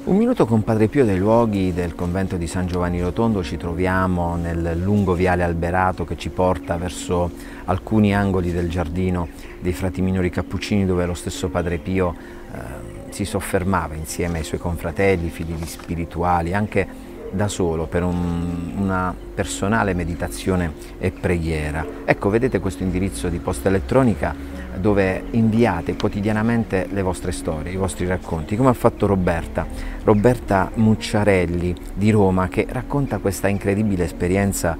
Un minuto con Padre Pio dai luoghi del convento di San Giovanni Rotondo. Ci troviamo nel lungo viale alberato che ci porta verso alcuni angoli del giardino dei frati minori cappuccini, dove lo stesso Padre Pio si soffermava insieme ai suoi confratelli, figli spirituali, anche da solo per una personale meditazione e preghiera. Ecco, vedete questo indirizzo di posta elettronica dove inviate quotidianamente le vostre storie, i vostri racconti, come ha fatto Roberta Mucciarelli di Roma, che racconta questa incredibile esperienza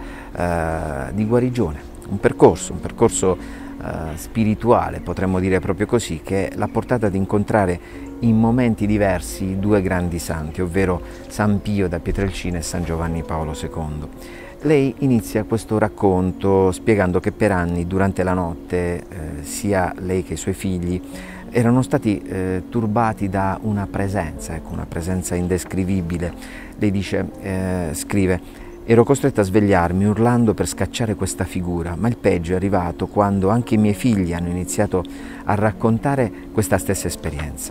di guarigione, un percorso spirituale, potremmo dire proprio così, che l'ha portata ad incontrare in momenti diversi due grandi santi, ovvero San Pio da Pietrelcina e San Giovanni Paolo II. Lei inizia questo racconto spiegando che per anni durante la notte sia lei che i suoi figli erano stati turbati da una presenza indescrivibile. Lei dice, scrive: ero costretta a svegliarmi urlando per scacciare questa figura, ma il peggio è arrivato quando anche i miei figli hanno iniziato a raccontare questa stessa esperienza.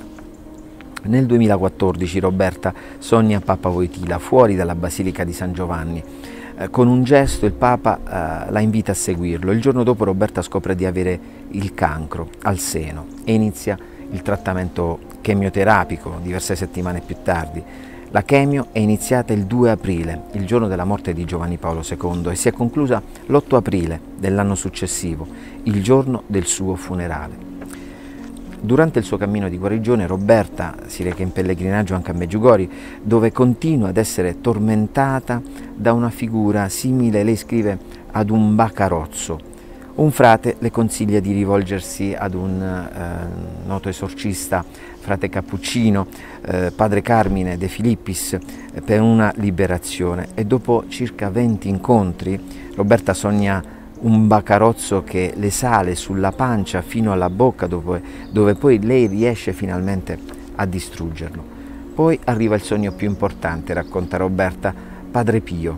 Nel 2014 Roberta sogna Papa Wojtyla fuori dalla Basilica di San Giovanni. Con un gesto il Papa la invita a seguirlo. Il giorno dopo Roberta scopre di avere il cancro al seno e inizia il trattamento chemioterapico diverse settimane più tardi. La chemio è iniziata il 2 aprile, il giorno della morte di Giovanni Paolo II, e si è conclusa l'8 aprile dell'anno successivo, il giorno del suo funerale. Durante il suo cammino di guarigione Roberta si reca in pellegrinaggio anche a Medjugorje, dove continua ad essere tormentata da una figura simile, lei scrive, ad un bacarozzo. Un frate le consiglia di rivolgersi ad un noto esorcista, frate cappuccino, padre Carmine De Filippis, per una liberazione, e dopo circa 20 incontri Roberta sogna un bacarozzo che le sale sulla pancia fino alla bocca, dove poi lei riesce finalmente a distruggerlo. Poi arriva il sogno più importante, racconta Roberta, Padre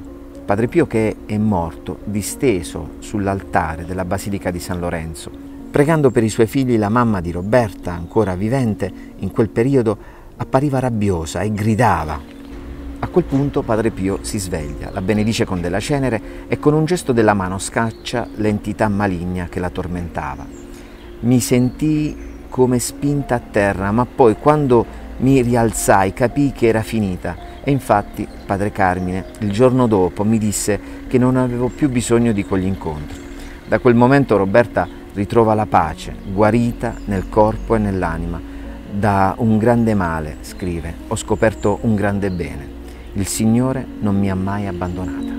Pio che è morto disteso sull'altare della Basilica di San Lorenzo. Pregando per i suoi figli, la mamma di Roberta, ancora vivente in quel periodo, appariva rabbiosa e gridava. A quel punto Padre Pio si sveglia, la benedice con della cenere e con un gesto della mano scaccia l'entità maligna che la tormentava. Mi sentii come spinta a terra, ma poi quando mi rialzai capii che era finita, e infatti Padre Carmine il giorno dopo mi disse che non avevo più bisogno di quegli incontri. Da quel momento Roberta ritrova la pace, guarita nel corpo e nell'anima. Da un grande male, scrive, ho scoperto un grande bene. Il Signore non mi ha mai abbandonata.